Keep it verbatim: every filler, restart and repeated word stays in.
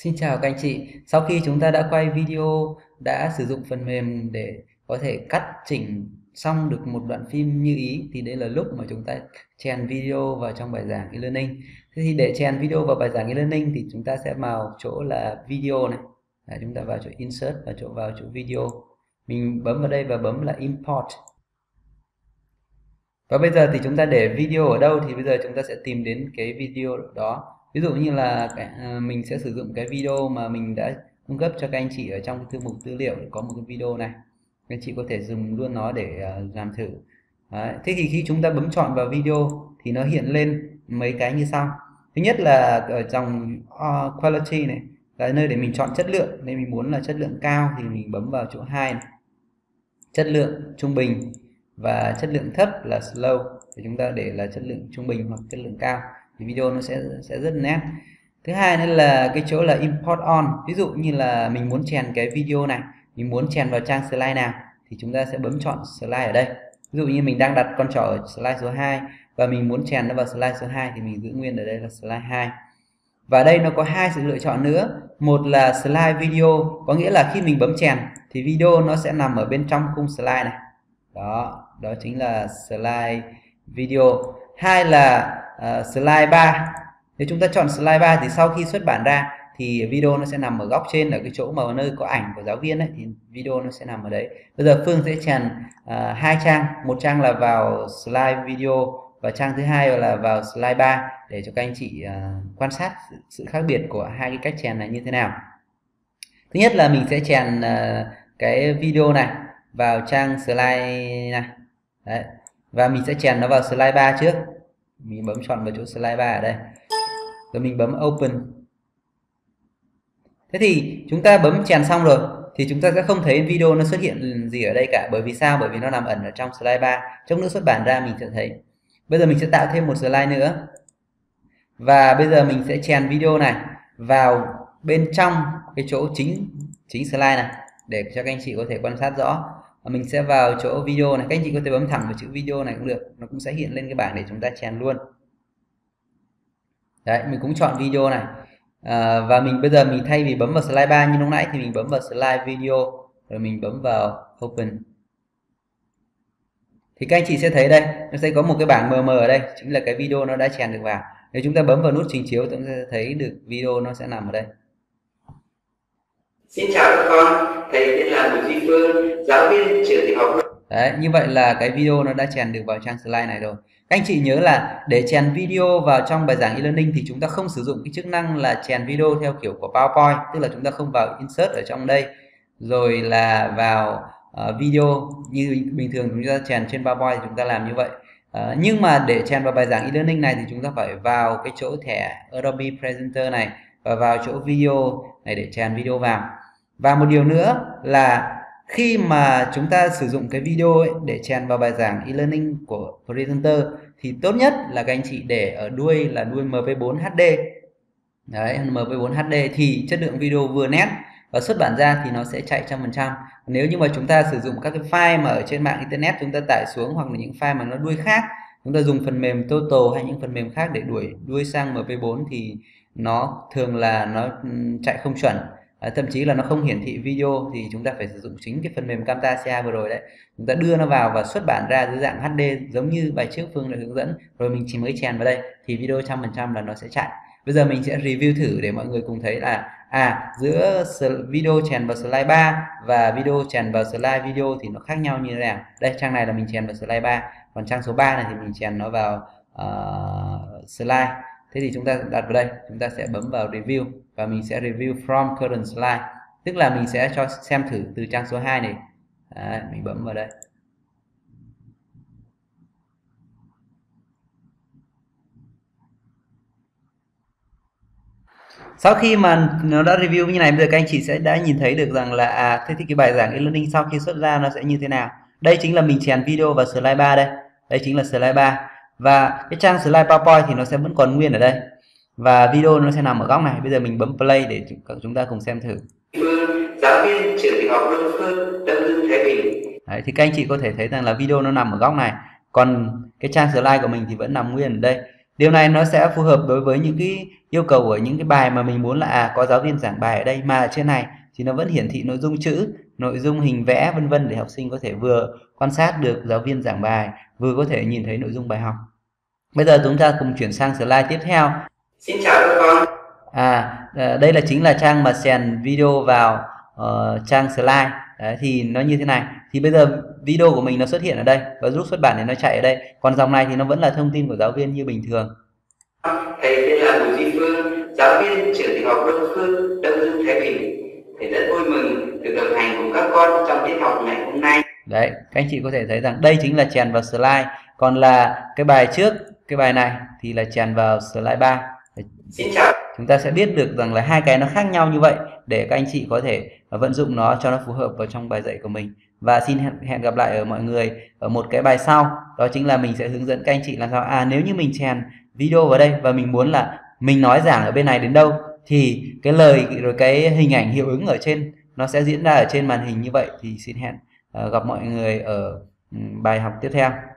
Xin chào các anh chị. Sau khi chúng ta đã quay video, đã sử dụng phần mềm để có thể cắt chỉnh xong được một đoạn phim như ý, thì đây là lúc mà chúng ta chèn video vào trong bài giảng e-learning. Thế thì để chèn video vào bài giảng e-learning thì chúng ta sẽ vào chỗ là video này. Đấy, chúng ta vào chỗ insert và chỗ vào chỗ video. Mình bấm vào đây và bấm là import. Và bây giờ thì chúng ta để video ở đâu thì bây giờ chúng ta sẽ tìm đến cái video đó. Ví dụ như là cái, à, mình sẽ sử dụng cái video mà mình đã cung cấp cho các anh chị ở trong cái thư mục tư liệu, có một cái video này. Các anh chị có thể dùng luôn nó để uh, làm thử. Đấy. Thế thì khi chúng ta bấm chọn vào video thì nó hiện lên mấy cái như sau. Thứ nhất là ở dòng uh, quality này là nơi để mình chọn chất lượng. Nên mình muốn là chất lượng cao thì mình bấm vào chỗ hai này. Chất lượng trung bình và chất lượng thấp là slow, thì chúng ta để là chất lượng trung bình hoặc chất lượng cao thì video nó sẽ sẽ rất nét. Thứ hai nữa là cái chỗ là import on. Ví dụ như là mình muốn chèn cái video này, mình muốn chèn vào trang slide nào thì chúng ta sẽ bấm chọn slide ở đây. Ví dụ như mình đang đặt con trỏ ở slide số hai và mình muốn chèn nó vào slide số hai thì mình giữ nguyên ở đây là slide hai. Và đây nó có hai sự lựa chọn nữa. Một là slide video, có nghĩa là khi mình bấm chèn thì video nó sẽ nằm ở bên trong khung slide này. Đó, đó chính là slide video. Hai là uh, slide ba. Nếu chúng ta chọn slide ba thì sau khi xuất bản ra thì video nó sẽ nằm ở góc trên, ở cái chỗ mà nơi có ảnh của giáo viên ấy, thì video nó sẽ nằm ở đấy. Bây giờ Phương sẽ chèn uh, hai trang, một trang là vào slide video và trang thứ hai là vào slide ba để cho các anh chị uh, quan sát sự, sự khác biệt của hai cái cách chèn này như thế nào. Thứ nhất là mình sẽ chèn uh, cái video này vào trang slide này. Đấy. Và mình sẽ chèn nó vào slide ba trước. Mình bấm chọn vào chỗ slide ba ở đây. Rồi mình bấm open. Thế thì chúng ta bấm chèn xong rồi thì chúng ta sẽ không thấy video nó xuất hiện gì ở đây cả. Bởi vì sao? Bởi vì nó nằm ẩn ở trong slide ba. Trong nữa xuất bản ra mình sẽ thấy. Bây giờ mình sẽ tạo thêm một slide nữa. Và bây giờ mình sẽ chèn video này vào bên trong cái chỗ chính chính slide này để cho các anh chị có thể quan sát rõ. Và mình sẽ vào chỗ video này, các anh chị có thể bấm thẳng vào chữ video này cũng được, nó cũng sẽ hiện lên cái bảng để chúng ta chèn luôn. Đấy, mình cũng chọn video này. À, và mình bây giờ mình thay vì bấm vào slide ba như lúc nãy thì mình bấm vào slide video rồi mình bấm vào open. Thì các anh chị sẽ thấy đây, nó sẽ có một cái bảng mờ mờ ở đây, chính là cái video nó đã chèn được vào. Nếu chúng ta bấm vào nút trình chiếu chúng ta sẽ thấy được video nó sẽ nằm ở đây. Xin chào các con, thầy tên là Bùi Duy Phương, giáo viên trường tiểu học. Đấy, như vậy là cái video nó đã chèn được vào trang slide này rồi. Các anh chị nhớ là để chèn video vào trong bài giảng e-learning thì chúng ta không sử dụng cái chức năng là chèn video theo kiểu của PowerPoint, tức là chúng ta không vào insert ở trong đây rồi là vào uh, video như bình thường chúng ta chèn trên PowerPoint thì chúng ta làm như vậy. Uh, nhưng mà để chèn vào bài giảng e-learning này thì chúng ta phải vào cái chỗ thẻ Adobe Presenter này và vào chỗ video này để chèn video vào. Và một điều nữa là khi mà chúng ta sử dụng cái video ấy để chèn vào bài giảng e-learning của presenter thì tốt nhất là các anh chị để ở đuôi là đuôi em pê bốn hát đê. Đấy, em pê bốn hát đê thì chất lượng video vừa nét và xuất bản ra thì nó sẽ chạy trăm phần trăm. Nếu như mà chúng ta sử dụng các cái file mà ở trên mạng internet chúng ta tải xuống, hoặc là những file mà nó đuôi khác, chúng ta dùng phần mềm Total hay những phần mềm khác để đuổi đuôi sang em pê bốn thì nó thường là nó chạy không chuẩn. À, thậm chí là nó không hiển thị video thì chúng ta phải sử dụng chính cái phần mềm Camtasia vừa rồi đấy. Chúng ta đưa nó vào và xuất bản ra dưới dạng hát đê giống như bài trước Phương đã hướng dẫn, rồi mình chỉ mới chèn vào đây thì video trăm phần trăm là nó sẽ chạy. Bây giờ mình sẽ review thử để mọi người cùng thấy là à giữa video chèn vào slide ba và video chèn vào slide video thì nó khác nhau như thế nào. Đây, trang này là mình chèn vào slide ba, còn trang số ba này thì mình chèn nó vào uh, slide. Thế thì chúng ta đặt vào đây, chúng ta sẽ bấm vào review và mình sẽ review from current slide, tức là mình sẽ cho xem thử từ trang số hai này. Đấy, mình bấm vào đây. Sau khi mà nó đã review như này, bây giờ các anh chị sẽ đã nhìn thấy được rằng là à thế thì cái bài giảng e-learning sau khi xuất ra nó sẽ như thế nào. Đây chính là mình chèn video vào slide ba đây. Đây chính là slide ba. Và cái trang slide PowerPoint thì nó sẽ vẫn còn nguyên ở đây. Và video nó sẽ nằm ở góc này. Bây giờ mình bấm play để chúng ta cùng xem thử. Giáo viên trường tiểu học Đông Phương, Đông Hưng, Thái Bình. Đấy, thì các anh chị có thể thấy rằng là video nó nằm ở góc này. Còn cái trang slide của mình thì vẫn nằm nguyên ở đây. Điều này nó sẽ phù hợp đối với những cái yêu cầu của những cái bài mà mình muốn là à có giáo viên giảng bài ở đây, mà ở trên này thì nó vẫn hiển thị nội dung chữ, nội dung hình vẽ vân vân để học sinh có thể vừa quan sát được giáo viên giảng bài, vừa có thể nhìn thấy nội dung bài học. Bây giờ chúng ta cùng chuyển sang slide tiếp theo. Xin chào các con. À, đây là chính là trang mà chèn video vào uh, trang slide. Đấy, thì nó như thế này. Thì bây giờ video của mình nó xuất hiện ở đây và giúp xuất bản thì nó chạy ở đây. Còn dòng này thì nó vẫn là thông tin của giáo viên như bình thường. Thầy tên là Bùi Duy Phương, giáo viên trường tiểu học Đông Phương, Đông Dương, Thái Bình. Thầy rất vui mừng được đồng hành cùng các con trong tiết học ngày hôm nay. Đấy, các anh chị có thể thấy rằng đây chính là chèn vào slide. Còn là cái bài trước, cái bài này thì là chèn vào slide ba. Xin chào. Chúng ta sẽ biết được rằng là hai cái nó khác nhau như vậy để các anh chị có thể vận dụng nó cho nó phù hợp vào trong bài dạy của mình. Và xin hẹn gặp lại ở mọi người ở một cái bài sau. Đó chính là mình sẽ hướng dẫn các anh chị làm sao à nếu như mình chèn video vào đây và mình muốn là mình nói giảng ở bên này đến đâu thì cái lời rồi cái hình ảnh hiệu ứng ở trên nó sẽ diễn ra ở trên màn hình như vậy. Thì xin hẹn uh, gặp mọi người ở um, bài học tiếp theo.